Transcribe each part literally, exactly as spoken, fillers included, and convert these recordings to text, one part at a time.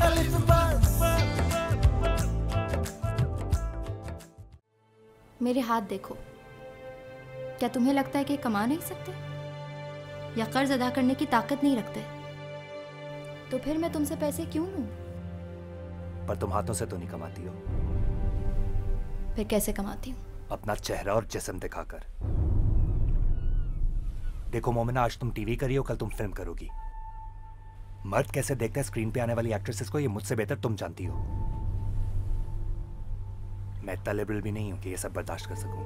मेरे हाथ देखो, क्या तुम्हें लगता है कि कमा नहीं सकते या कर्ज अदा करने की ताकत नहीं रखते? तो फिर मैं तुमसे पैसे क्यों लूं? पर तुम हाथों से तो नहीं कमाती हो। फिर कैसे कमाती हूँ? अपना चेहरा और जिस्म दिखाकर। देखो मोमिना, आज तुम टीवी करी हो, कल तुम फिल्म करोगी। मर्द कैसे देखता है स्क्रीन पे आने वाली एक्ट्रेसेस को, ये मुझसे बेहतर तुम जानती हो। मैं इतना लिबरल भी नहीं हूं कि ये सब बर्दाश्त कर सकूं।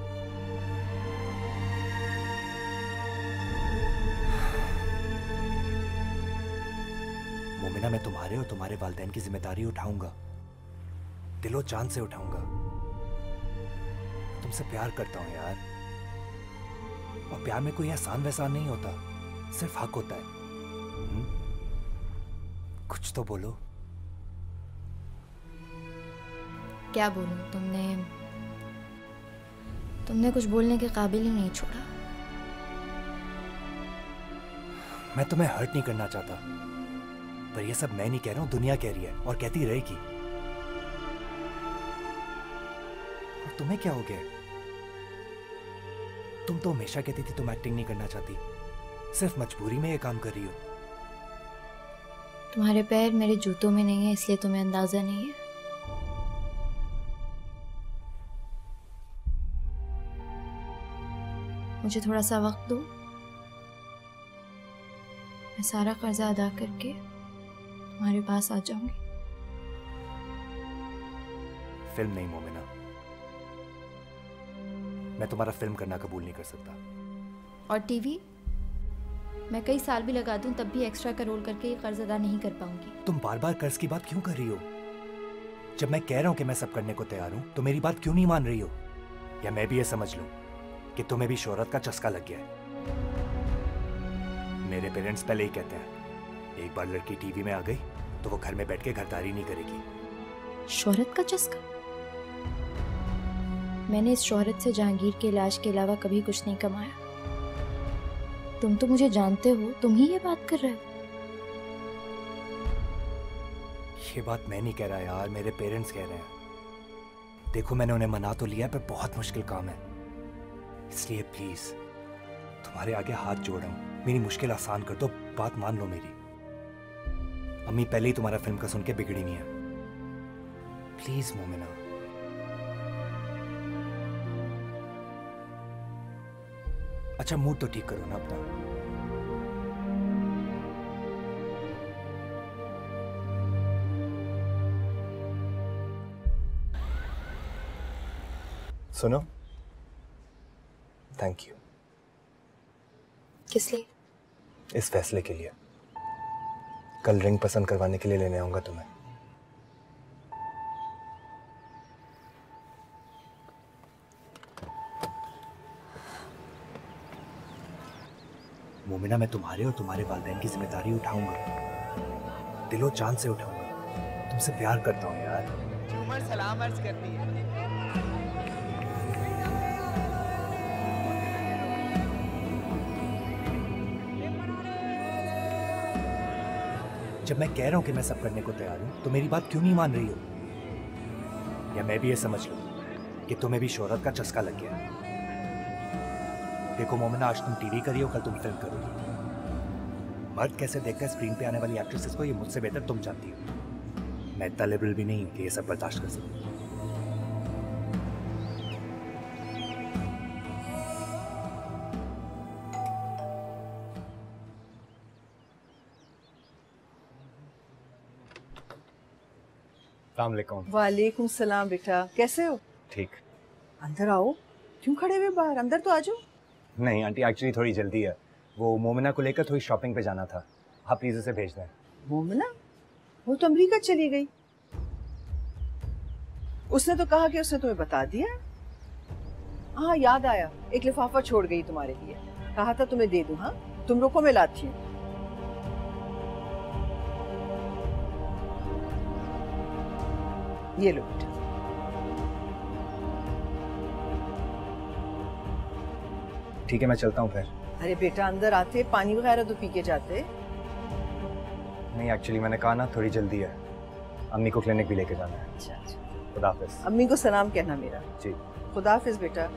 मोमिना, मैं तुम्हारे और तुम्हारे वालिदैन की जिम्मेदारी उठाऊंगा, दिलो जान से उठाऊंगा। तुमसे प्यार करता हूं यार, और प्यार में कोई एहसान वहसान नहीं होता, सिर्फ हक होता है। हुँ? कुछ तो बोलो। क्या बोलूं? तुमने तुमने कुछ बोलने के काबिल ही नहीं छोड़ा। मैं तुम्हें हर्ट नहीं करना चाहता, पर ये सब मैं नहीं कह रहा हूं, दुनिया कह रही है और कहती रहेगी। और तुम्हें क्या हो गया? तुम तो हमेशा कहती थी तुम एक्टिंग नहीं करना चाहती, सिर्फ मजबूरी में ये काम कर रही हो। तुम्हारे पैर मेरे जूतों में नहीं है, इसलिए तुम्हें अंदाजा नहीं है। मुझे थोड़ा सा वक्त दो, मैं सारा कर्जा अदा करके तुम्हारे पास आ जाऊंगी। फिल्म नहीं मोमिना, मैं तुम्हारा फिल्म करना कबूल नहीं कर सकता। और टीवी? मैं कई साल भी लगा दूं तब भी एक्स्ट्रा का रोल करके ये कर्ज अदा नहीं कर पाऊंगी। तुम बार बार कर्ज की बात क्यों कर रही हो? जब मैं कह रहा हूं कि मैं सब करने को तैयार हूं, तो मेरी बात क्यों नहीं मान रही हो? या मैं भी ये समझ लूं कि तुम्हें भी शोहरत का चस्का लग गया है? मेरे पेरेंट्स पहले ही कहते हैं, एक बार लड़की टीवी में आ गई तो वो घर में बैठ के घरदारी नहीं करेगी। शोहरत का चस्का? मैंने इस शोहरत से जहांगीर के इलाज के अलावा कभी कुछ नहीं कमाया। तुम तो मुझे जानते हो, तुम ही ये बात कर रहे हो। ये बात मैं नहीं कह रहा यार, मेरे पेरेंट्स कह रहे हैं। देखो मैंने उन्हें मना तो लिया, पर बहुत मुश्किल काम है, इसलिए प्लीज तुम्हारे आगे हाथ जोड़ रहा हूं, मेरी मुश्किल आसान कर दो, बात मान लो मेरी। अम्मी पहले ही तुम्हारा फिल्म का सुन के बिगड़ी नहीं है। प्लीज मोमिना। अच्छा मूड तो ठीक करो ना अपना। सुनो, थैंक यू। किस लिए? इस फैसले के लिए। कल रिंग पसंद करवाने के लिए लेने आऊंगा तुम्हें। मोमिना, मैं तुम्हारे और तुम्हारे वालिदैन की जिम्मेदारी उठाऊंगा, दिलो जान से उठाऊंगा। तुमसे प्यार करता हूँ यार। उमर सलाम अर्ज करती है। जब मैं कह रहा हूं कि मैं सब करने को तैयार हूं, तो मेरी बात क्यों नहीं मान रही हो? या मैं भी ये समझ लूं कि तुम्हें भी शोहरत का चस्का लग गया है? देखो मोमिना, आज तुम टीवी करी हो, कल तुम फिल्म करोगी। मर्द कैसे देखता है स्क्रीन पे आने वाली एक्ट्रेसेस को, ये मुझसे बेहतर तुम जानती हो। मैं इतना लिबरल भी नहीं हूं कि ये सब बर्दाश्त कर सकूं। वालेकुम सलाम बेटा, कैसे हो? ठीक। अंदर आओ। क्यों खड़े हुए बाहर? अंदर तो आ जाओ। नहीं आंटी, एक्चुअली थोड़ी जल्दी है, वो मोमिना को लेकर थोड़ी शॉपिंग पे जाना था, आप प्लीज उसे भेज दें। मोमिना? वो तो अमेरिका चली गई। उसने तो कहा कि उसने तुम्हें बता दिया। हाँ याद आया, एक लिफाफा छोड़ गई तुम्हारे लिए, कहा था तुम्हें दे दूं। हाँ तुम रुको, मैं लाती हूँ। ये लो बेटा। ठीक है, मैं चलता हूँ फिर। अरे बेटा, अंदर आते पानी वगैरह तो पी के जाते। नहीं एक्चुअली मैंने कहा ना थोड़ी जल्दी है, अम्मी को क्लिनिक भी लेके जाना है। अच्छा अच्छा, खुदा हाफिज। अम्मी को सलाम कहना मेरा। जी खुदा हाफिज बेटा।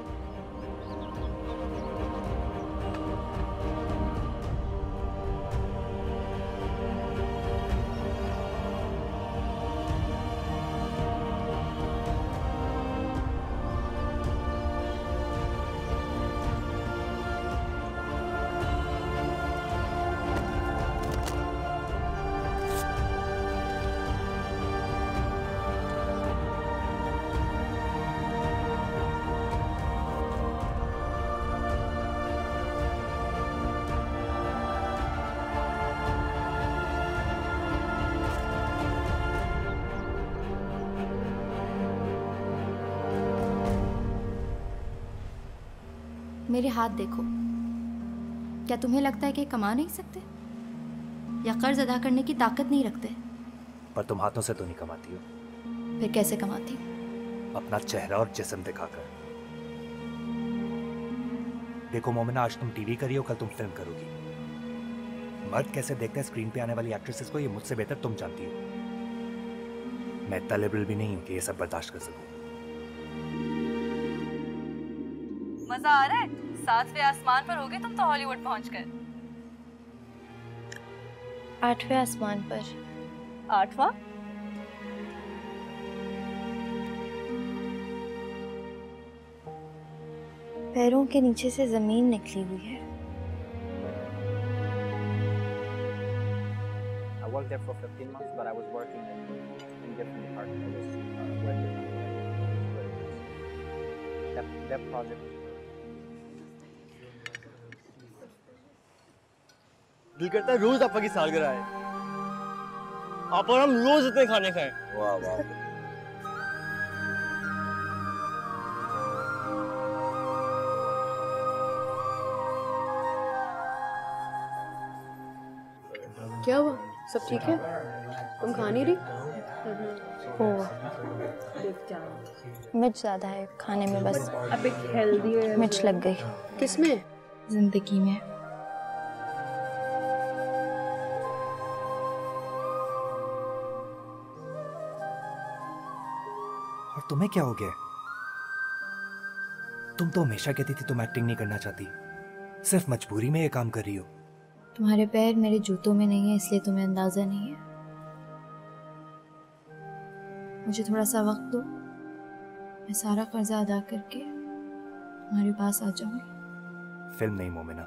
मेरे हाथ देखो, क्या तुम्हें लगता है कि कमा नहीं सकते या कर्ज अदा करने की ताकत नहीं रखते? पर तुम हाथों से तो नहीं कमाती हो। फिर कैसे कमाती हो? अपना चेहरा और जिस्म दिखाकर। देखो मोमिना, आज तुम टीवी करी हो, कल तुम फिल्म करोगी। मर्द कैसे देखते हैं स्क्रीन पे आने वाली एक्ट्रेसेस को, ये मुझसे बेहतर तुम जानती हो। मैं इतना लिबरल भी नहीं हूं कि ये सब बर्दाश्त कर सकूं। मजा आ रहा है? सातवें आसमान पर होगे तुम तो हॉलीवुड पहुंच गए। आठवें आसमान पर। आठवां? पैरों के नीचे से जमीन निकली हुई है। I worked there for fifteen months, but I was working in, in different departments. I was uh, working on that, that project. दिल करता है रोज आपा की सालगिरह आए, आप और हम रोज इतने खाने खाएं। वाह वाह। क्या हुआ? सब ठीक है? तुम खा नहीं रही? मिर्च ज्यादा है खाने में, बस अब एक हेल्दी है। मिर्च लग गई। किसमें? जिंदगी में। और तुम्हें क्या हो गया? तुम तो हमेशा कहती थी तुम एक्टिंग नहीं करना चाहती, सिर्फ मजबूरी में ये काम कर रही हो। तुम्हारे पैर मेरे जूतों में नहीं है, इसलिए तुम्हें अंदाजा नहीं है। मुझे थोड़ा सा वक्त दो, मैं सारा कर्जा अदा करके तुम्हारे पास आ जाऊंगी। फिल्म नहीं मोमिना,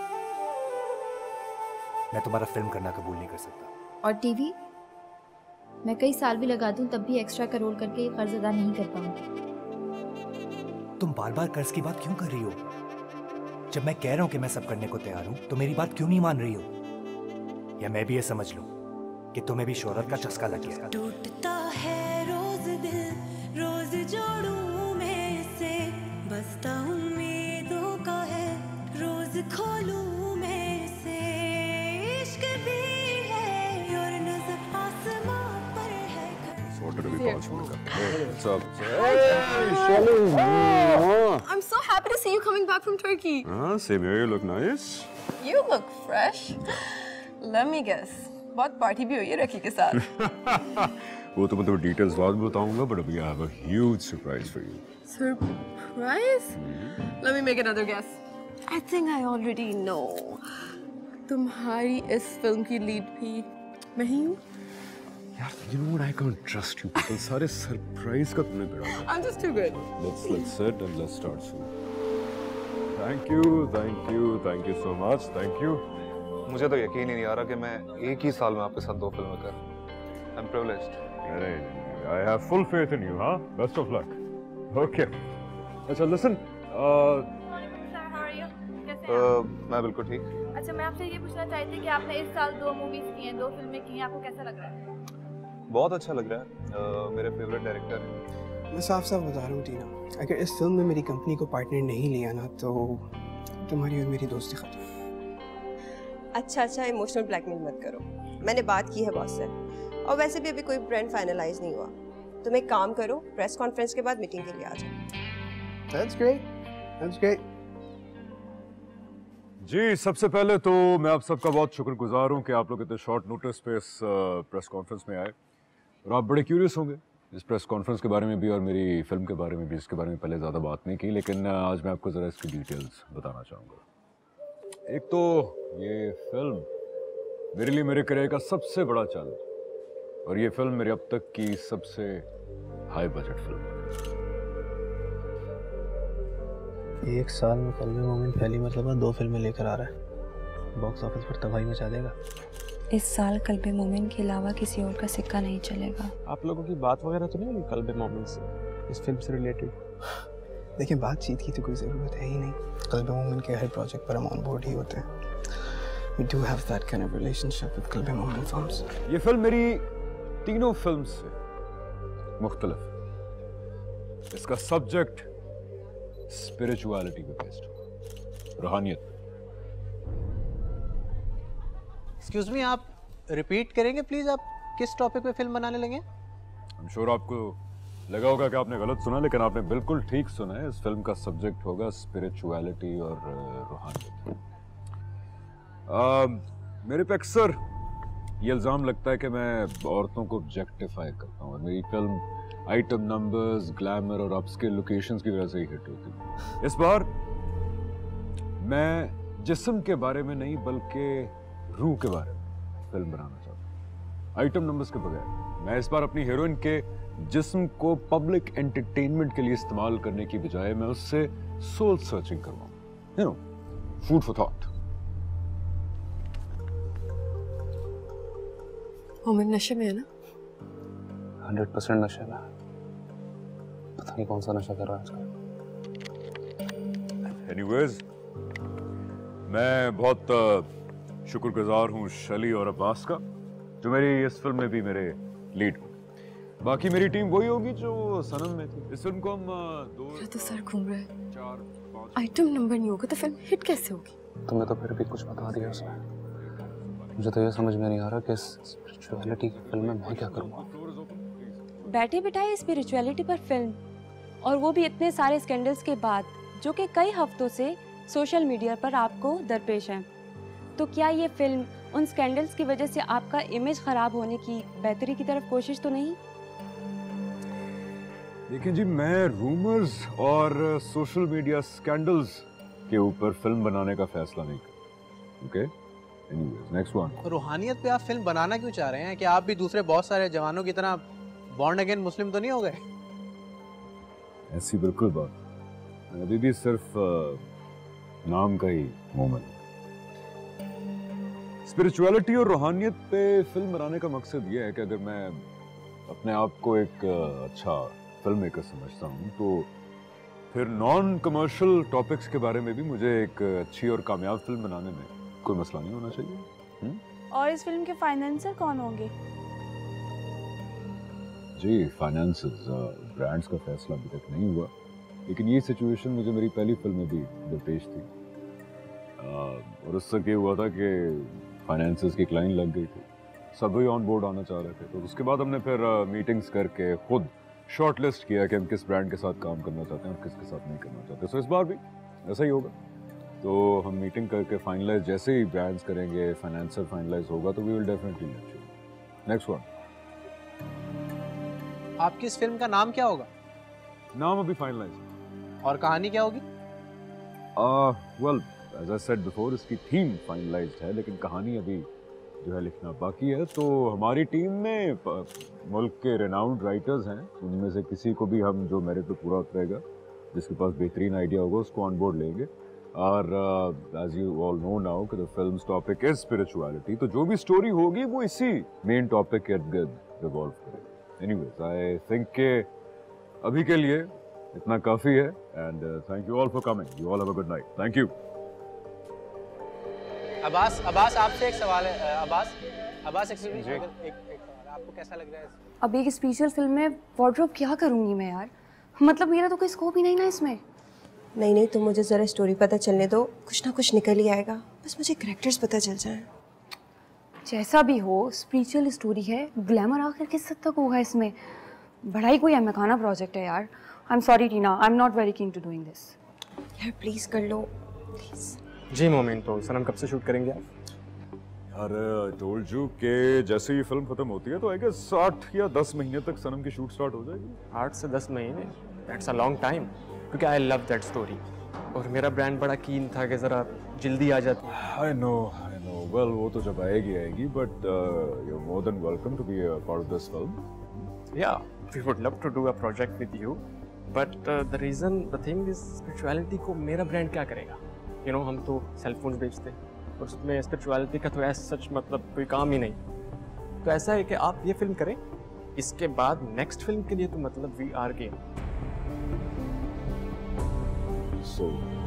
मैं तुम्हारा फिल्म करना कबूल नहीं कर सकता। और टीवी मैं कई साल भी लगा दूं तब भी एक्स्ट्रा का रोल करके ये कर्ज अदा नहीं कर पाऊंगी। तुम बार बार कर्ज की बात क्यों कर रही हो? जब मैं कह रहा हूं कि मैं सब करने को तैयार हूं तो मेरी बात क्यों नहीं मान रही हो? या मैं भी ये समझ लूं कि तुम्हें भी शोहरत का चस्का लग गया? टूटता है रोज दिल, रोज जोड़ूं मैं इसे, बसता उम्मीदों का है, रोज खोलूं मैं इसे, इश्क भी है और नजर आसमां पर है। Sorted to be possible. Hey, what's up? I'm so happy to see you coming back from Turkey. Ah, same here. You look nice. You look fresh. Let me guess. बहुत पार्टी भी हुई है रकी के साथ। वो तो मैं तुम्हें डिटेल्स बाद में बताऊंगा, but अभी I have a huge surprise for you. Surprise? Let me make another guess. I think I already know. तुम्हारी इस फिल्म की लीड भी मैं ही हूँ। यार, you know what? I can't trust you. people सारे सरप्राइज का तुमने बिगाड़ा। I'm just too good. Let's let's sit and let's start soon. Thank you, thank you, thank you so much, thank you. मुझे तो यकीन ही नहीं आ रहा कि मैं एक ही साल में आपके साथ दो फिल्में कर। I'm privileged. अरे, I have full faith in you, huh? Best of luck. Okay. अच्छा, listen. Uh, uh, मैं बिल्कुल ठीक। अच्छा, मैं आपसे ये पूछना चाहती थी कि आपने इस साल दो मूवीज की हैं, दो फिल्में की हैं, आपको कैसा लग रहा है? बहुत अच्छा लग रहा है। uh, मेरे फेवरेट डायरेक्टर हैं। मैं साफ साफ बता रहा हूँ टीना, अगर इस फिल्म में मेरी कंपनी को पार्टनर नहीं लिया ना तो तुम्हारी और मेरी दोस्ती खत्म। अच्छा अच्छा इमोशनल ब्लैकमेल मत करो, मैंने बात की है बॉस से, और वैसे भी अभी कोई ब्रांड फाइनलाइज नहीं हुआ। तुम एक काम करो, प्रेस कॉन्फ्रेंस के बाद मीटिंग के लिए आ जाओ। That's great. That's great. जी, सबसे पहले तो मैं आप सबका बहुत शुक्रगुजार हूँ कि आप लोग इतने शॉर्ट नोटिस पे इस प्रेस कॉन्फ्रेंस में आए और आप बड़े क्यूरियस होंगे इस प्रेस कॉन्फ्रेंस के बारे में भी और मेरी फिल्म के बारे में भी, इसके बारे में पहले ज़्यादा बात नहीं की, लेकिन आज मैं आपको ज़रा इसकी डिटेल्स बताना चाहूँगा। एक तो ये फिल्म मेरे लिए मेरे करियर का सबसे बड़ा चैलेंज और ये फिल्म मेरी अब तक की सबसे हाई बजट फिल्म। एक साल में कल्बे मोमिन पहली मरतबा दो फिल्में लेकर आ रहा है, बॉक्स ऑफिस पर तबाही मचा देगा। इस साल कल्बे मोमिन के अलावा किसी और का सिक्का नहीं चलेगा। आप लोगों की बात वगैरह तो नहीं हुई कल्बे मोमिन से, इस फिल्म से रिलेटेड? देखिए, बातचीत की तो कोई ज़रूरत है ही नहीं। कल्बे मोमिन के हर प्रोजेक्ट पर हम ऑन बोर्ड ही होते हैं। We do have that kind of relationship with Kalbe मोमिन films। ये फिल्म मेरी तीनों फिल्म से मुख्तलिफ है। इसका सब्जेक्ट स्पिरिचुअलिटी पे बेस्ड है, रूहानियत। एक्सक्यूज मी, आप रिपीट करेंगे प्लीज, आप किस टॉपिक पे फिल्म बनाने लगे? आई एम श्योर आपको लगा होगा कि आपने गलत सुना, लेकिन आपने बिल्कुल ठीक सुना है। इस फिल्म का सब्जेक्ट होगा स्पिरिचुअलिटी और रूहानियत। uh, मेरे पे अक्सर ये इल्ज़ाम लगता है कि मैं औरतों को ऑब्जेक्टिफाई करता हूँ और मेरी फिल्म आइटम नंबर्स, ग्लैमर और अपस्केल लोकेशंस की वजह से ही हिट होती है। इस बार मैं जिस्म के बारे में नहीं बल्कि रूह के बारे में फिल्म बनाना चाहता हूँ, आइटम नंबर्स के बगैर। मैं इस बार अपनी हीरोइन के जिस्म को पब्लिक एंटरटेनमेंट के लिए इस्तेमाल करने की बजाय मैं उससे सोल सर्चिंग करवाऊँ, you know, food for thought. Momin नशे में है ना? हंड्रेड परसेंट नशे में। पता नहीं कौन सा नशा कर रहा है आजकल। एनीवेज, मैं बहुत शुक्रगुजार हूँ शली और अब्बास का, जो मेरी इस फिल्म में भी मेरे लीड होंगे। बाकी मेरी टीम वही होगी जो सनम में थी। इस फिल्म को हम दो मेरा तो सर घूम रहा है। आइटम नंबर नहीं होगा तो फिल्म हिट कैसे होगी? तुम्हें तो फिर भी कुछ बता दिया उसने। मुझे तो ये समझ में नहीं आ रहा कि स्पिरिचुअलिटी की फिल्म में मैं क्या करूँगा। बैठे बिठाए स्पिरिचुअलिटी पर फिल्म, और वो भी इतने सारे स्कैंडल्स के बाद, जो कि कई हफ्तों से सोशल मीडिया पर आपको दरपेश हैं। तो क्या ये फिल्म उन स्कैंडल्स की वजह से आपका इमेज खराब होने की बेहतरी की तरफ कोशिश तो नहीं? देखिए जी, मैं रूमर्स और सोशल मीडिया स्कैंडल्स के ऊपर फिल्म बनाने का फैसला नहीं करता। Okay, anyways, next one. रूहानियत पे आप फिल्म बनाना क्यों चाह रहे हैं? कि आप भी दूसरे बहुत सारे जवानों की तरह बॉर्न अगेन मुस्लिम तो नहीं हो गए? ऐसी बिल्कुल बात, अभी भी सिर्फ नाम का ही मोमेंट। स्पिरिचुअलिटी और रूहानियत पे फिल्म बनाने का मकसद ये है कि अगर मैं अपने आप को एक अच्छा फिल्म मेकर समझता हूँ तो फिर नॉन कमर्शियल टॉपिक्स के बारे में भी मुझे एक अच्छी और कामयाब फिल्म बनाने में कोई मसला नहीं होना चाहिए। हुँ? और इस फिल्म के फाइनेंसर कौन होंगे? जी, फाइनेंसेस, ब्रांड्स का फैसला अभी तक नहीं हुआ, लेकिन ये सिचुएशन मुझे मेरी पहली फिल्म में भी दरपेश थी। uh, और उससे क्या हुआ था कि फाइनेंसेस की क्लाइन लग गई थी, सभी ऑन बोर्ड आना चाह रहे थे। तो उसके बाद हमने फिर मीटिंग्स uh, करके खुद शॉर्ट लिस्ट किया कि हम किस ब्रांड के साथ काम करना चाहते हैं और किसके साथ नहीं करना चाहते। सो इस बार भी ऐसा ही होगा। तो हम मीटिंग करके फाइनलाइज जैसे ही ब्रांड्स करेंगे, फाइनेंसर फाइनलाइज होगा, तो we will definitely let you. Next one. आपकी इस फिल्म का नाम क्या होगा? नाम अभी फाइनलाइज। और कहानी क्या होगी? Well, as I said before, इसकी थीम फाइनलाइज्ड है, लेकिन कहानी अभी जो है लिखना बाकी है। तो हमारी टीम में मुल्क के रेनाउंड राइटर्स हैं, उनमें से किसी को भी हम जो मेरिट पे पूरा उतरेगा, जिसके पास बेहतरीन आइडिया होगा, उसको ऑन बोर्ड लेंगे। और as you all know now कि the film's topic is spirituality, तो जो भी स्टोरी होगी वो इसी मेन टॉपिक के इर्द-गिर्द रिवॉल्व करेगी। एनीवेज, आई थिंक के अभी के लिए इतना काफी है, and thank you all for coming. You all have a good night. Thank you. Abbas, Abbas आपसे एक सवाल है। अब्बास, अब्बास एक्सक्यूज मी, एक एक सवाल है, आपको कैसा लग रहा है? अब एक स्पेशल फिल्म में वार्डरोब क्या करूंगी मैं यार? मतलब मेरा तो कोई स्कोप ही नहीं ना इसमें। नहीं नहीं, तुम मुझे जरा स्टोरी पता चलने दो, कुछ ना कुछ निकल ही आएगा। बस मुझे कैरेक्टर्स पता चल जाए। जैसा भी हो, स्पिरिचुअल स्टोरी है, ग्लैमर आखिर किस हद तक होगा इसमें? बड़ा ही कोई अहमकाना प्रोजेक्ट है यार। I am sorry Tina, I am not very keen to doing this. यार प्लीज कर लो, प्लीज। जी मोमिन, तो सनम कब से शूट करेंगे आप? यार आई टोल्ड यू कि जैसे ही फिल्म खत्म होती है तो आई गेस आठ या दस महीने तक सनम की शूट स्टार्ट हो जाएगी। आठ से दस महीने, दैट्स अ लॉन्ग टाइम, क्योंकि आई लव दैट स्टोरी और मेरा ब्रांड बड़ा कीन था कि ज़रा जल्दी आ जाती। I know I know well, वो तो जब आएगी आएगी, but you are more than welcome to be a part of this film. या we would love to do a project with you, but the reason the thing is spirituality को मेरा brand क्या करेगा? यू you नो know, हम तो cell phone बेचते हैं और उसमें स्पिरिचुअलिटी का तो ऐसा सच मतलब कोई काम ही नहीं। तो ऐसा है कि आप ये फिल्म करें, इसके बाद नेक्स्ट फिल्म के लिए तो मतलब we are game. So,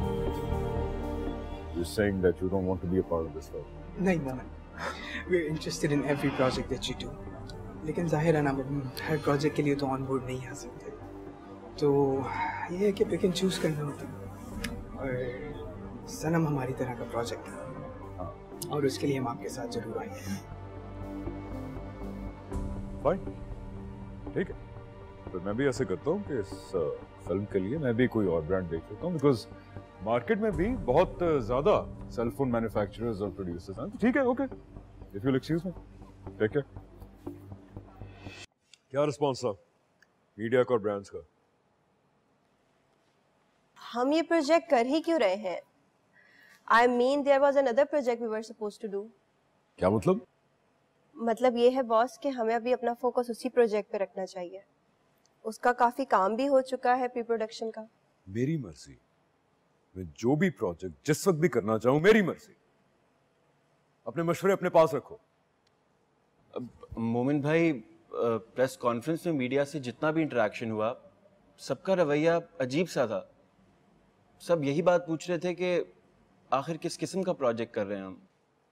you're saying that you don't want to be a part of this film? नहीं मोमिन, we're interested in every project that you do. लेकिन जाहिर है ना, हर प्रोजेक्ट के लिए तो ऑन बोर्ड नहीं आ सकते, तो ये है कि पिक एंड चूज करना होता है। और सनम हमारी तरह का प्रोजेक्ट है और उसके लिए हम आपके साथ जरूर आएंगे। फाइन, ठीक है, तो मैं भी ऐसे करता हूँ कि इस फिल्म के लिए मैं भी कोई और ब्रांड देख लेता हूँ, बिकॉज मार्केट में भी बहुत ज्यादा सेल फोन मैन्युफैक्चरर्स और प्रोड्यूसर्स हैं। ठीक है, okay, if you excuse me, take care. क्या रिस्पॉन्स था मीडिया का और ब्रांड्स का? हम ये प्रोजेक्ट कर ही क्यों रहे हैं? I mean there was another project we were supposed to do. क्या मतलब? मतलब ये है बॉस कि हमें अभी अपना फोकस उसी प्रोजेक्ट पे रखना चाहिए। उसका काफी काम भी हो चुका है, प्री प्रोडक्शन का। मेरी मर्जी, मैं जो भी प्रोजेक्ट जिस वक्त भी करना चाहूं, मेरी मर्जी। अपने मशवरे अपने पास रखो। मोमिन भाई, प्रेस कॉन्फ्रेंस में मीडिया से जितना भी इंटरेक्शन हुआ, सबका रवैया अजीब सा था। सब यही बात पूछ रहे थे कि आखिर किस किस्म का प्रोजेक्ट कर रहे हैं हम।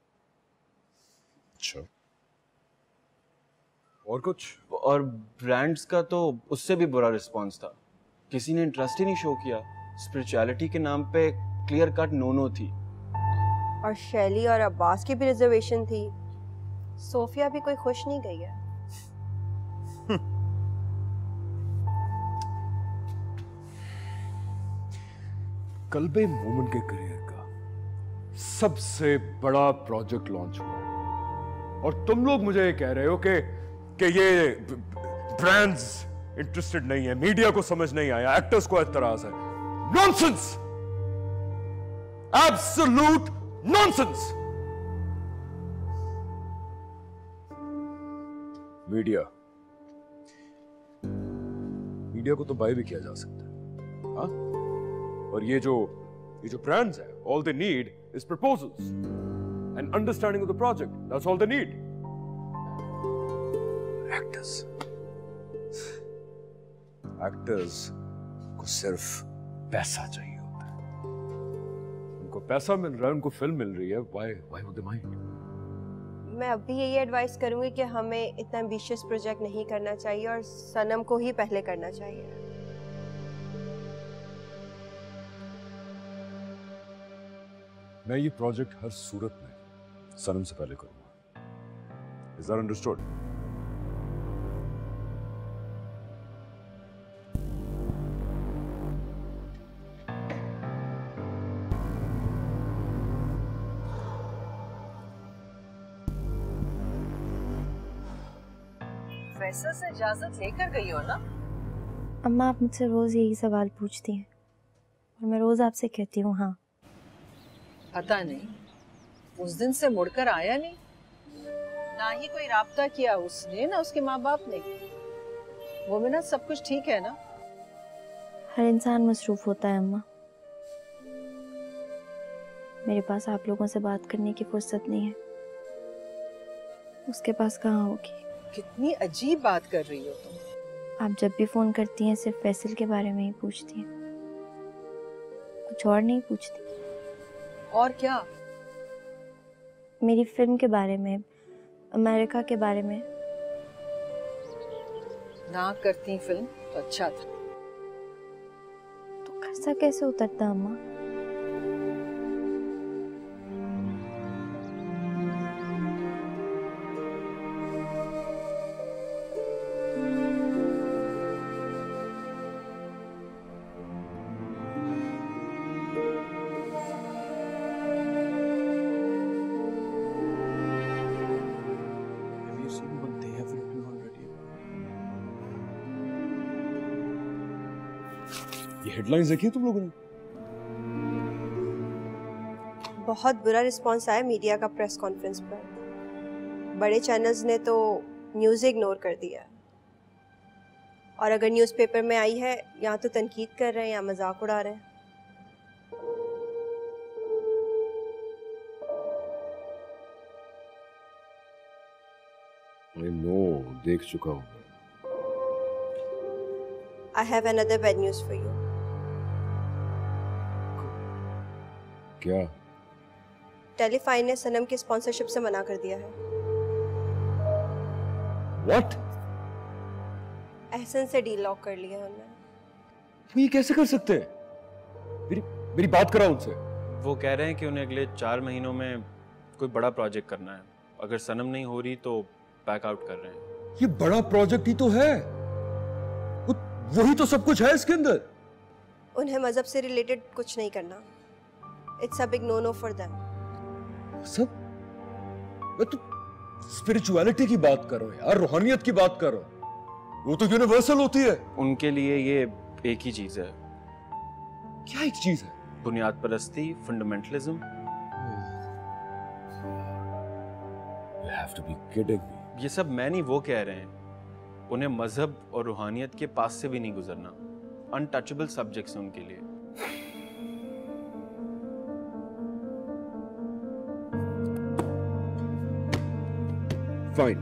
अच्छा, और कुछ? और ब्रांड्स का तो उससे भी बुरा रिस्पांस था। किसी ने इंटरेस्ट ही नहीं शो किया। स्पिरिचुअलिटी के नाम पे क्लियर कट नो नो थी। और शैली और अब्बास की भी रिजर्वेशन थी। सोफिया भी कोई खुश नहीं गई है। कल्बे मोमिन के करियर का सबसे बड़ा प्रोजेक्ट लॉन्च हुआ है और तुम लोग मुझे कह रहे हो कि कि ये ब्रांड्स इंटरेस्टेड नहीं है, मीडिया को समझ नहीं आया, एक्टर्स को एतराज है। Nonsense, absolute nonsense. Media media को तो बाय भी किया जा सकता है, हाँ? और ये जो ये जो ब्रांड्स है, all they need is proposals and understanding of the project, that's all they need. Actors actors को सिर्फ पैसा चाहिए होता है। उनको पैसा मिल रहा है, उनको फिल्म मिल रही है, why why would they mind? मैं अब भी यही एडवाइस करूंगी कि हमें इतना एम्बिशियस प्रोजेक्ट नहीं करना चाहिए और सनम को ही पहले करना चाहिए। मैं ये प्रोजेक्ट हर सूरत में सनम से पहले करूंगा। Is that understood? प्रोफेसर से इजाजत लेकर गई हो ना? अम्मा, आप मुझसे रोज यही सवाल पूछती हैं और मैं रोज आपसे कहती हूँ हाँ। पता नहीं, उस दिन से मुड़कर आया नहीं, ना ही कोई राब्ता किया उसने, ना उसके माँ बाप ने। वो में ना सब कुछ ठीक है ना? हर इंसान मसरूफ होता है अम्मा। मेरे पास आप लोगों से बात करने की फुर्सत नहीं है, उसके पास कहाँ होगी। कितनी अजीब बात कर रही हो तुम। आप जब भी फोन करती हैं सिर्फ फैसल के बारे में ही पूछती हैं, कुछ और नहीं पूछती। और क्या? मेरी फिल्म के बारे में, अमेरिका के बारे में। ना करती फिल्म तो अच्छा था। तो खर्चा कैसे उतरता अम्मा? ये हेडलाइंस देखी तुम लोगों ने? बहुत बुरा रिस्पांस आया मीडिया का प्रेस कॉन्फ्रेंस पर। बड़े चैनल्स ने तो न्यूज़ इग्नोर कर दिया, और अगर न्यूज़पेपर में आई है या तो तनकीद कर रहे हैं या मजाक उड़ा रहे हैं। I know, देख चुका हूँ। I have another bad news for you. क्या? टेलीफाइन ने सनम की स्पॉन्सरशिप से मना कर दिया है। What? एहसन से डील लॉक कर लिया है उन्होंने। वो ये कैसे कर सकते हैं? मेरी मेरी बात कराओ उनसे। वो कह रहे हैं कि उन्हें अगले चार महीनों में कोई बड़ा प्रोजेक्ट करना है। अगर सनम नहीं हो रही तो बैक आउट कर रहे हैं। ये बड़ा प्रोजेक्ट ही तो है, वो, वही तो सब कुछ है इसके अंदर। उन्हें मजहब से रिलेटेड कुछ नहीं करना। It's a big no no for them. सब? मैं तो स्पिरिचुअलिटी की बात कर रहा हूँ यार, रूहानियत की बात कर रहा हूँ। वो तो यूनिवर्सल होती है। उनके लिए ये एक ही चीज है। क्या एक चीज है? बुनियाद परस्ती, fundamentalism. You have to be kidding me. ये सब मैं नहीं, वो कह रहे हैं। उन्हें मजहब और रूहानियत के पास से भी नहीं गुजरना। अनटचेबल सब्जेक्ट्स हैं उनके लिए। Fine.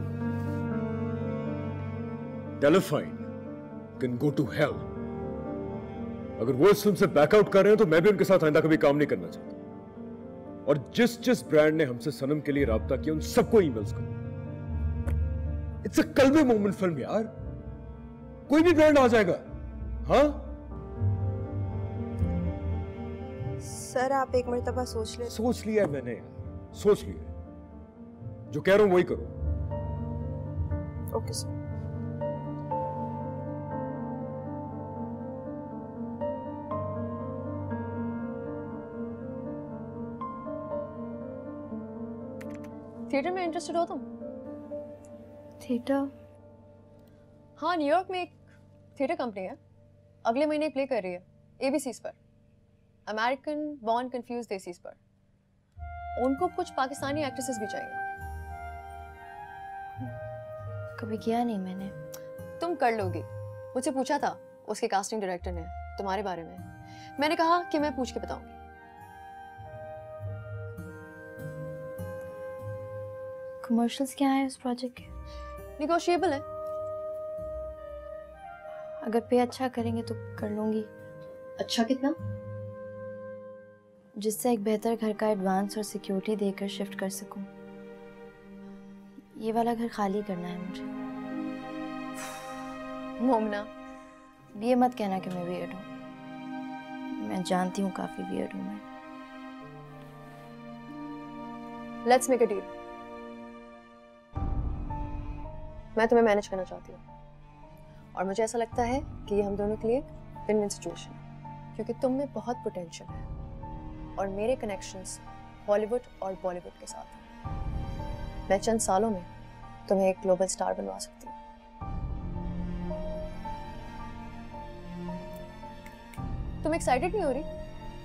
Telefine can go to hell. अगर वो इस फिल्म से बैकआउट कर रहे हैं तो मैं भी उनके साथ आइंदा कभी काम नहीं करना चाहता। और जिस जिस ब्रांड ने हमसे सनम के लिए राब्ता किया उन सबको ईमेल्स करो। It's a Kalbe Momin film यार, कोई भी ब्रांड आ जाएगा। हाँ सर आप एक मर्तबा सोच ले। सोच लिया मैंने यार, सोच लिया। जो कह रहा हूं वही करो। Okay sir. थिएटर में इंटरेस्टेड हो तुम? थिएटर? हाँ, न्यूयॉर्क में एक थिएटर कंपनी है, अगले महीने प्ले कर रही है एबीसीज पर, अमेरिकन बॉर्न कंफ्यूज देसीज पर। उनको कुछ पाकिस्तानी एक्ट्रेसेस भी चाहिए। कभी किया नहीं मैंने। तुम कर लोगी। मुझसे पूछा था उसके कास्टिंग डायरेक्टर ने तुम्हारे बारे में। मैंने कहा कि मैं पूछ के बताऊंगी। कमर्शियल्स क्या है उस प्रोजेक्ट के? निगोशिएबल है। अगर पे अच्छा करेंगे तो कर लूंगी। अच्छा कितना? जिससे एक बेहतर घर का एडवांस और सिक्योरिटी देकर शिफ्ट कर सकूं। ये वाला घर खाली करना है मुझे। मोमना, ये मत कहना कि मैं वियर्ड हूँ। मैं जानती हूँ काफी वियर्ड हूँ मैं। Let's make a deal. मैं तुम्हें मैनेज करना चाहती हूँ और मुझे ऐसा लगता है कि ये हम दोनों के लिए विन विन सिचुएशन है, क्योंकि तुम में बहुत पोटेंशियल है और मेरे कनेक्शंस हॉलीवुड और बॉलीवुड के साथ हैं। मैं चंद सालों में तुम्हें एक ग्लोबल स्टार बनवा सकती हूँ। तुम एक्साइटेड नहीं हो रही?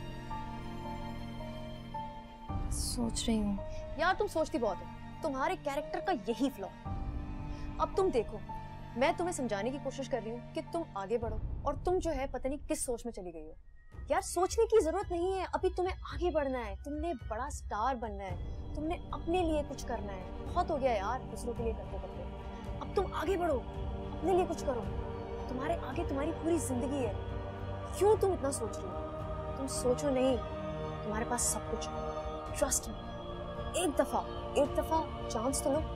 सोच रही हूँ। यार तुम सोचती बहुत हो। तुम्हारे कैरेक्टर का यही फ्लॉ। अब तुम देखो, मैं तुम्हें समझाने की कोशिश कर रही हूँ कि तुम आगे बढ़ो और तुम जो है पता नहीं किस सोच में चली गई हो। यार सोचने की जरूरत नहीं है, अभी तुम्हें आगे बढ़ना है। तुमने बड़ा स्टार बनना है, तुमने अपने लिए कुछ करना है। बहुत हो गया यार दूसरों के लिए करते करते। अब तुम आगे बढ़ो, अपने लिए कुछ करो। तुम्हारे आगे तुम्हारी पूरी जिंदगी है। क्यों तुम इतना सोच रही हो? तुम सोचो नहीं, तुम्हारे पास सब कुछ है। ट्रस्ट मी, एक दफा एक दफा चांस तो लो।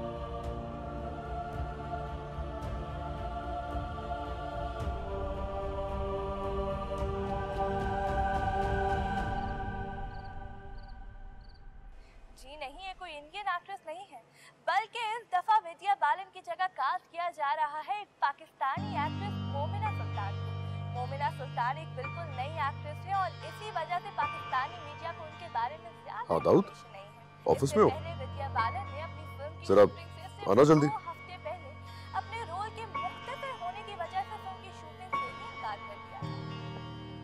नहीं है, बल्कि इस दफा विद्या बालन की जगह कास्ट किया जा रहा है एक पाकिस्तानी एक्ट्रेस मोमिना सुल्तान को। मोमिना सुल्तान एक बिल्कुल नई एक्ट्रेस है और इसी वजह से पाकिस्तानी मीडिया को उनके बारे में ज्यादा हाँ दाऊद, ऑफिस में हो? विद्या बालन ने अपनी फिल्म की जरा आना जल्दी। हफ्ते पहले अपने रोल के मुख्तसर होने की वजह से फिल्म की शूटिंग से ही इनकार कर दिया।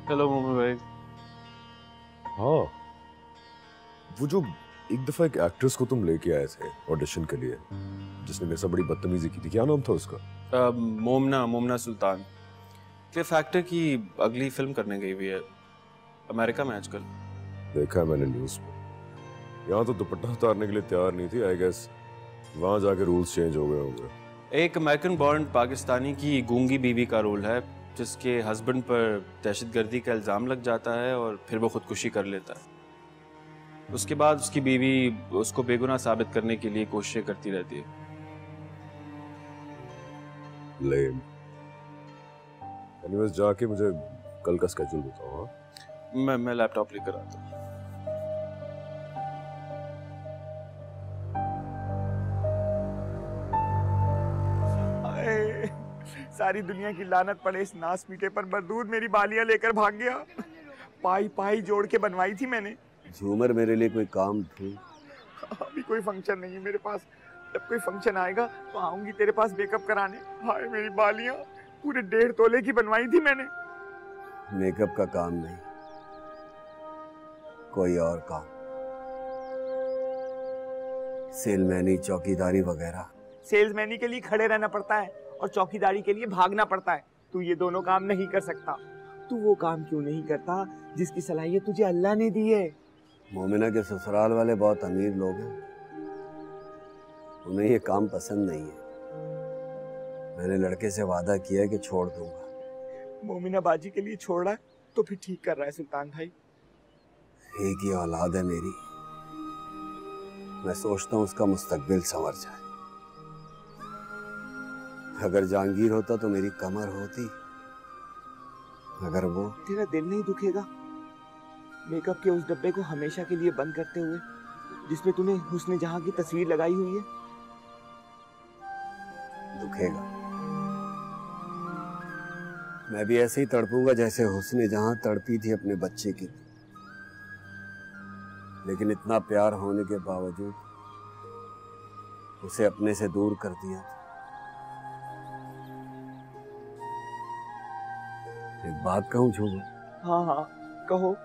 हेलो मोमिन भाई। हाँ, वो जो एक दफा एक एक्ट्रेस को तुम लेके आए थे ऑडिशन के लिए, जिसने मेरे से बड़ी बदतमीजी की थी, क्या नाम था उसका? uh, मोमना मोमना सुल्तान। क्लिफ एक्टर की अगली फिल्म करने गई हुई है अमेरिका में आजकल। देखा है मैंने न्यूज़ में। यहाँ तो दुपट्टा उतारने के लिए तैयार नहीं थी। आई गेस वहाँ जाके रूल्स चेंज हो गए होंगे। एक अमेरिकन बॉर्न पाकिस्तानी की गूंगी बीवी का रोल है, जिसके हस्बैंड पर दहशतगर्दी का इल्ज़ाम लग जाता है और फिर वो खुदकुशी कर लेता है। उसके बाद उसकी बीवी उसको बेगुनाह साबित करने के लिए कोशिशें करती रहती है। लेम। एनीवेज जाके मुझे कल का स्केड्यूल बताओ। हाँ, मैं मैं लैपटॉप लेकर आता हूँ। सारी दुनिया की लानत पड़े इस नास पीटे पर, बरदूद मेरी बालियां लेकर भाग गया। पाई पाई जोड़ के बनवाई थी मैंने। झूमर मेरे लिए कोई काम ढूंढ। अभी कोई फंक्शन नहीं है मेरे पास, जब कोई फंक्शन आएगा तो आऊंगी तेरे पास मेकअप कराने। हाय मेरी बालियां पूरे डेढ़ तोले की बनवाई थी मैंने। मेकअप का काम नहीं, कोई और काम, सेलमैनी, चौकीदारी वगैरह। सेल्समैनी के लिए खड़े रहना पड़ता है और चौकीदारी के लिए भागना पड़ता है। तू ये दोनों काम नहीं कर सकता। तू वो काम क्यों नहीं करता जिसकी सलाहियत तुझे अल्लाह ने दी है? मोमिना के ससुराल वाले बहुत अमीर लोग हैं, उन्हें ये काम पसंद नहीं है। मैंने लड़के से वादा किया है कि छोड़ दूंगा। मोमिना बाजी के लिए छोड़ रहा है तो फिर ठीक कर रहा है सुल्तान भाई। एक ही औलाद है मेरी, मैं सोचता हूँ उसका मुस्तकबिल संवर जाए। अगर जहांगीर होता तो मेरी कमर होती, अगर वो। तेरा दिल नहीं दुखेगा मेकअप के उस डब्बे को हमेशा के लिए बंद करते हुए, जिसमें तूने हुस्न जहां की तस्वीर लगाई हुई है? दुखेगा। मैं भी ऐसे ही तड़पूंगा जैसे हुस्न जहां तड़पी थी अपने बच्चे की। लेकिन इतना प्यार होने के बावजूद उसे अपने से दूर कर दिया था। एक बात कहूं झूमर? हाँ हाँ कहो।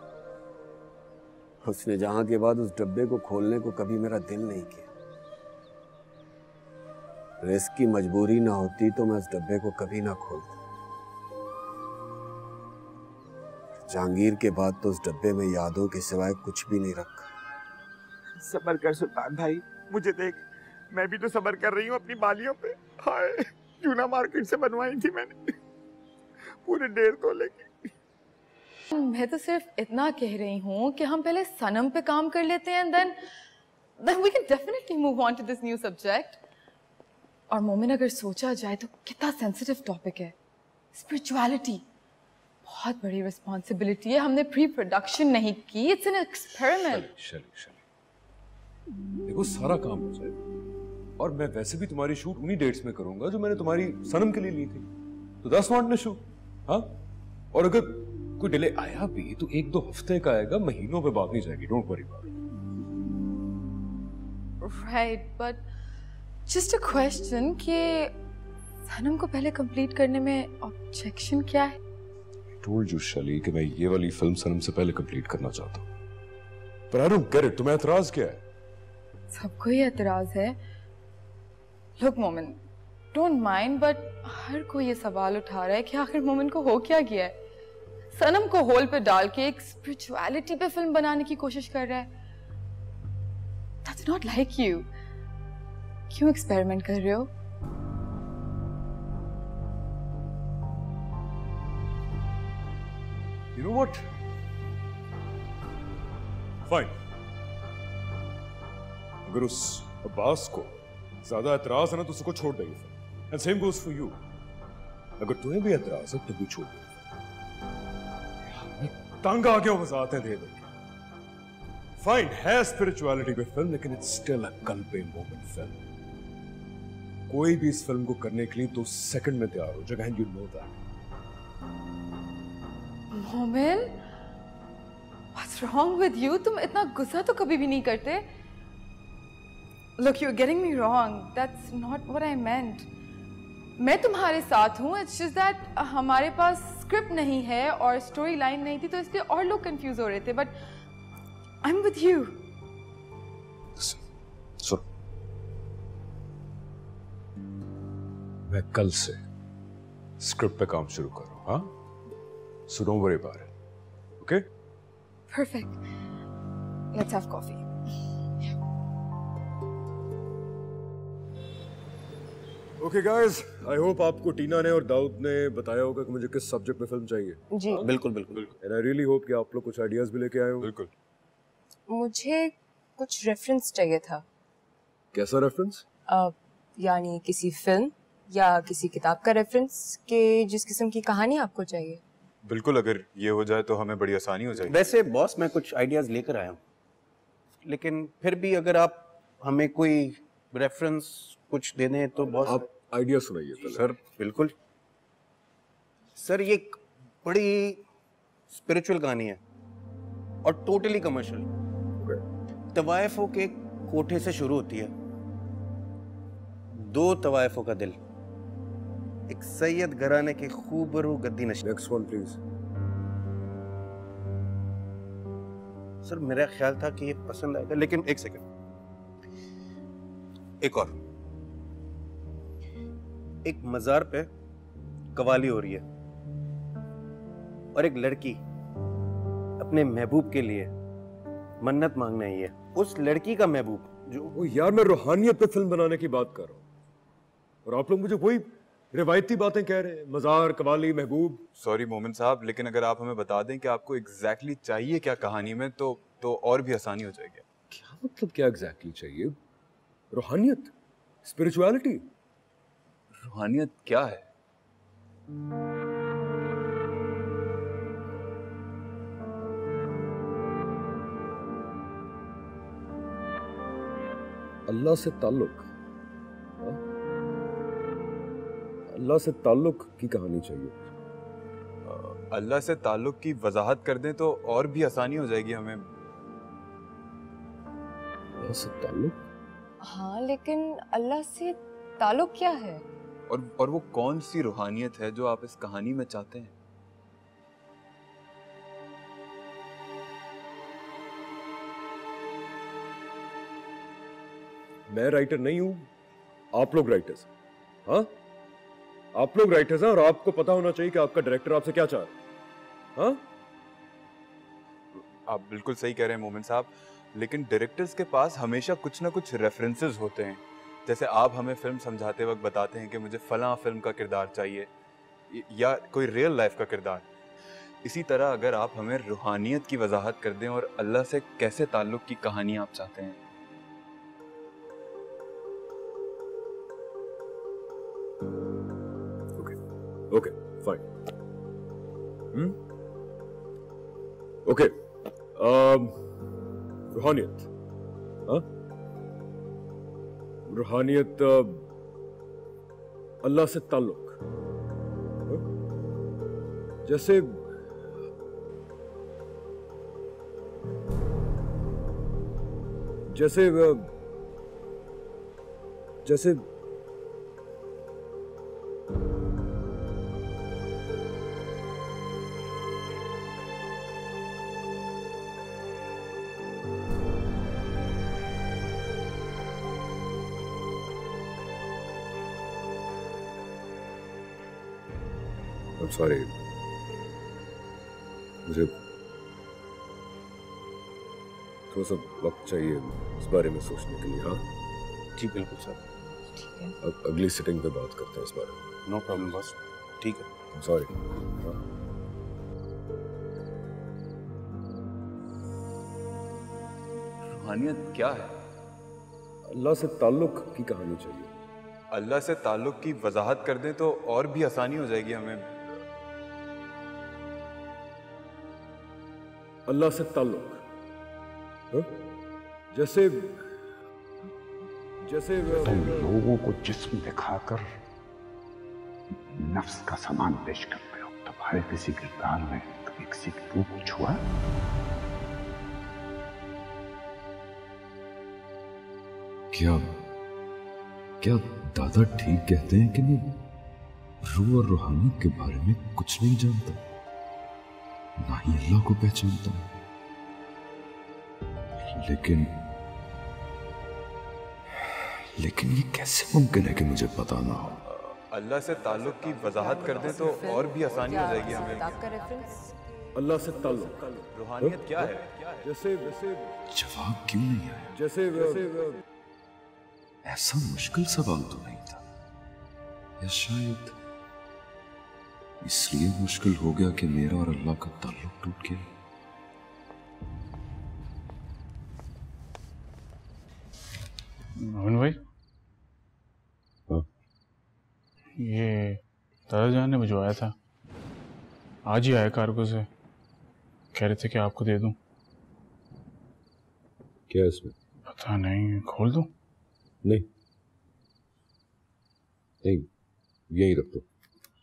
उसने जहां के बाद उस डब्बे को खोलने को कभी मेरा दिल नहीं किया। रिस्क की मजबूरी ना होती तो मैं उस डब्बे को कभी ना खोलता। जहांगीर के बाद तो उस डब्बे में यादों के सिवाय कुछ भी नहीं रखा। सब्र कर सुल्तान भाई, मुझे देख, मैं भी तो सब्र कर रही हूँ अपनी बालियों पे। हाय जूना मार्केट से बनवाई थी मैंने, पूरे डेढ़ तोले की। मैं तो सिर्फ इतना कह रही हूँ कि हम पहले सनम पे काम कर लेते हैं, then then we can definitely move on to this new subject. और मोमिन, अगर सोचा जाए तो कितना सेंसिटिव टॉपिक है स्पिरिचुअलिटी। बहुत बड़ी रिस्पॉन्सिबिलिटी है, हमने प्री प्रोडक्शन नहीं की, इट्स एन एक्सपेरिमेंट। देखो सारा काम हो जाएगा, और मैं वैसे भी तुम्हारी शूट उन्हीं डेट्स में करूंगा जो मैंने तुम्हारी सनम के लिए ली थी, तो दैट्स नॉट एन इशू। हाँ, और अगर कोई डिले आया भी तो एक दो हफ्ते का आएगा, महीनों पे बात नहीं जाएगी। Don't worry about it. Right, but just a question कि सनम को पहले कंप्लीट करने में ऑब्जेक्शन क्या है? टोल्ड यू शली कि मैं ये वाली फिल्म सनम से पहले कंप्लीट करना चाहता हूँ, पर आई डोंट गेट इट। तुम्हें एतराज क्या है? सबको ही एतराज है। लुक मोमिन, डोंट माइंड, बट हर कोई ये सवाल उठा रहा है कि आखिर मोमिन को हो क्या गया है। सनम को होल पे डाल के एक स्पिरिचुअलिटी पे फिल्म बनाने की कोशिश कर रहा है। That's not like you. क्यों एक्सपेरिमेंट कर रहे हो? You know what? Fine. अगर उस अब्बास को ज्यादा एतराज है ना तो उसको छोड़ देंगे। And same goes for you. अगर तुम्हें भी एतराज है तो भी छोड़ देंगे। तंग आ गया वजाते दे देंगे। फाइन है स्पिरिचुअलिटी पे फिल्म, लेकिन it's still a Kalbe Momin film. कोई भी इस फिल्म को करने के लिए तो सेकंड में तैयार हो जाएगा, and you know that. Momin, what's wrong with you? तुम इतना गुस्सा तो कभी भी नहीं करते। Look, you're getting me wrong. That's not what I meant. मैं तुम्हारे साथ हूँ, इट्स जस्ट दैट हमारे पास स्क्रिप्ट नहीं है और स्टोरी लाइन नहीं थी, तो इसलिए और लोग कंफ्यूज हो रहे थे, but I am with you. सुन, मैं कल से स्क्रिप्ट पे काम शुरू कर रहा हूँ, हाँ? So don't worry about it, okay? Perfect. Let's have coffee. Okay guys, I hope आपको टीना ने और दाऊद ने बताया होगा कि मुझे किस सब्जेक्ट में फिल्म चाहिए। जी। बिल्कुल बिल्कुल। And I really hope कि आप लोग कुछ आइडियाज भी लेके आए हो। बिल्कुल। मुझे कुछ रेफरेंस चाहिए था। कैसा रेफरेंस? यानी किसी फिल्म या किसी किताब का रेफरेंस के जिस किस्म की कहानी आपको चाहिए। बिल्कुल, अगर ये हो जाए तो हमें बड़ी आसानी हो जाएगी। वैसे बॉस मैं कुछ आइडियाज लेकर आया हूँ, लेकिन फिर भी अगर आप हमें कोई रेफरेंस कुछ दे दें तो बॉस। आप आइडिया सुनाइए पहले। सर बिल्कुल। सर ये एक बड़ी स्पिरिचुअल कहानी है और टोटली कमर्शियल। तवायफों के कोठे से शुरू होती है। दो तवायफों का दिल, एक सैयद घराने के खूबरू गद्दी नशीं। Next one please. सर मेरा ख्याल था कि ये पसंद आएगा, लेकिन एक सेकंड, एक और। एक मजार पे कवाली हो रही है और एक लड़की अपने महबूब के लिए मन्नत मांगने आई है। उस लड़की का महबूब जो वो, यार मैं रूहानियत पे फिल्म बनाने की बात कर रहा हूँ और आप लोग मुझे वही रिवायती बातें कह रहे हैं, मजार, कवाली, महबूब। सॉरी मोमिन साहब, लेकिन अगर आप हमें बता दें कि आपको एग्जैक्टली चाहिए क्या कहानी में, तो तो और भी आसानी हो जाएगी। क्या मतलब क्या एग्जैक्टली चाहिए? रूहानियत, स्पिरिचुअलिटी। रूहानियत क्या है? अल्लाह से ताल्लुक, अल्लाह से ताल्लुक की कहानी चाहिए। अल्लाह से ताल्लुक की वजाहत कर दें तो और भी आसानी हो जाएगी हमें। अल्लाह से ताल्लुक? हाँ, लेकिन अल्लाह से ताल्लुक क्या है? और और वो कौन सी रूहानियत है जो आप इस कहानी में चाहते हैं? मैं राइटर नहीं हूं, आप लोग राइटर्स हैं। हाँ, आप लोग राइटर्स हैं और आपको पता होना चाहिए कि आपका डायरेक्टर आपसे क्या चाह रहा है। हाँ? आप बिल्कुल सही कह रहे हैं मोमिन साहब, लेकिन डायरेक्टर्स के पास हमेशा कुछ ना कुछ रेफरेंसेस होते हैं। जैसे आप हमें फिल्म समझाते वक्त बताते हैं कि मुझे फलां फिल्म का किरदार चाहिए या कोई रियल लाइफ का किरदार। इसी तरह अगर आप हमें रूहानियत की वजाहत कर दें और अल्लाह से कैसे ताल्लुक की कहानी आप चाहते हैं। Okay fine. हम्म ओके, रूहानियत। हाँ, रूहानियत, अल्लाह से ताल्लुक। हाँ? जैसे जैसे जैसे सॉरी, मुझे थोड़ा सा वक्त चाहिए इस बारे में सोचने के लिए। हाँ जी बिल्कुल सर। ठीक है, अब अगली सिटिंग पे बात करते हैं इस बारे में। No problem boss. ठीक है, सॉरी। रूहानियत क्या है? अल्लाह से ताल्लुक की कहानी चाहिए। अल्लाह से ताल्लुक की वजाहत कर दें तो और भी आसानी हो जाएगी हमें। अल्लाह से ताल्लुक, हाँ? जैसे जैसे तुम लोगों को जिस्म दिखाकर नफ्स का सामान पेश करते हो। तुम्हारे किसी किरदार में कभी किसी की रूह को छुआ? क्या क्या दादा ठीक कहते हैं कि नहीं? रूह और रूहानियत के बारे में कुछ नहीं जानता, ना ही अल्लाह को पहचानता हूं। लेकिन लेकिन ये कैसे मुमकिन है कि मुझे पता ना हो? अल्लाह से ताल्लुक की वजाहत कर दें तो और भी आसानी हो जाएगी हमें। अल्लाह से ताल्लुक, रूहानियत क्या है? जैसे जैसे जवाब क्यों नहीं आया? जैसे ऐसा मुश्किल सवाल तो नहीं था, या शायद इसलिए मुश्किल हो गया कि मेरा और अल्लाह का ताल्लुक टूट गया। मोहन भाई, ये दादा जान ने भिजवाया था, आज ही आया कार्गो से, कह रहे थे कि आपको दे दूं। क्या इसमें? पता नहीं, खोल दूं? नहीं नहीं, यही रख दो।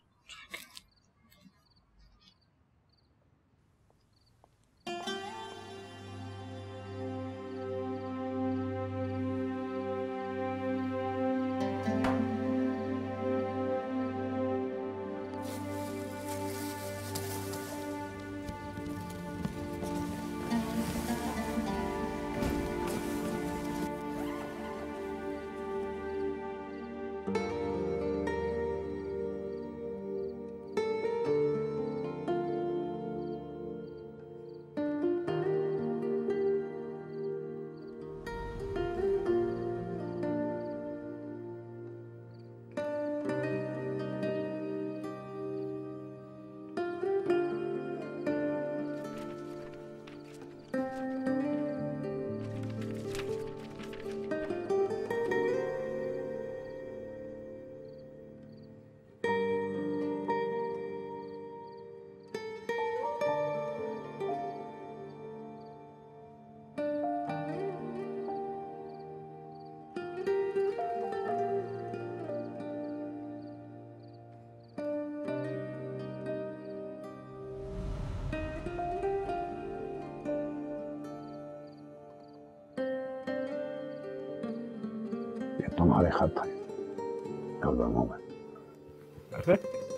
तुम्हारे खत है कलमों में। अरे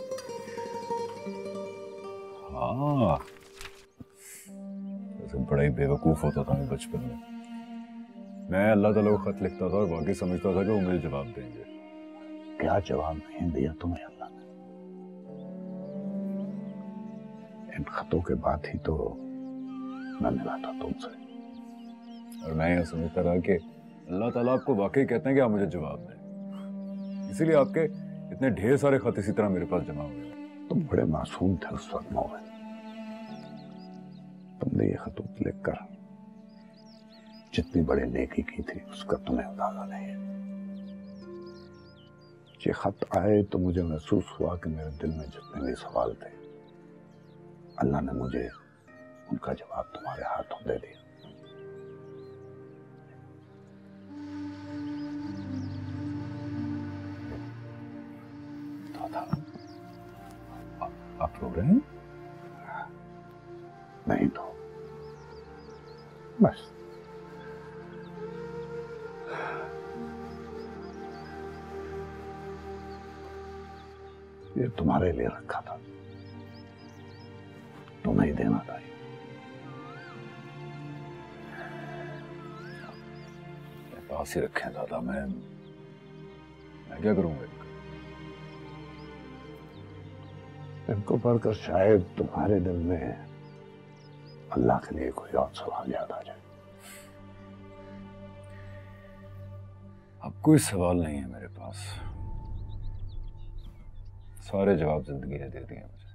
हाँ, वैसे बड़ा ही बेवकूफ होता था मैं बचपन में। मैं अल्लाह ताला को खत लिखता था और बाकी समझता था कि वो मुझे जवाब देंगे। क्या जवाब नहीं दिया तुम्हें अल्लाह ने? इन खतों के बाद ही तो मैं मिला था तुमसे, और मैं यह समझता रहा कि अल्लाह ताला आपको वाकई कहते हैं कि आप मुझे जवाब दें, इसीलिए आपके इतने ढेर सारे खत इसी तरह मेरे पास जमा हुए। तुम बड़े मासूम थे उस वक्त मोहन। तुमने ये खतूत लिखकर जितनी बड़ी नेकी की थी उसका तुम्हें अंदाजा नहीं है। ये खत आए तो मुझे महसूस हुआ कि मेरे दिल में जितने भी सवाल थे अल्लाह ने मुझे उनका जवाब तुम्हारे हाथों दे दिया। आप रो रहे हैं? नहीं तो बस ये तुम्हारे लिए रखा था, तुम्हें ही देना था। पास ही रखे दादा, मैं मैं क्या करूंगा? इनको पढ़कर शायद तुम्हारे दिल में अल्लाह के लिए कोई और सवाल याद आ जाए। अब कोई सवाल नहीं है मेरे पास, सारे जवाब जिंदगी ने दे दिए मुझे।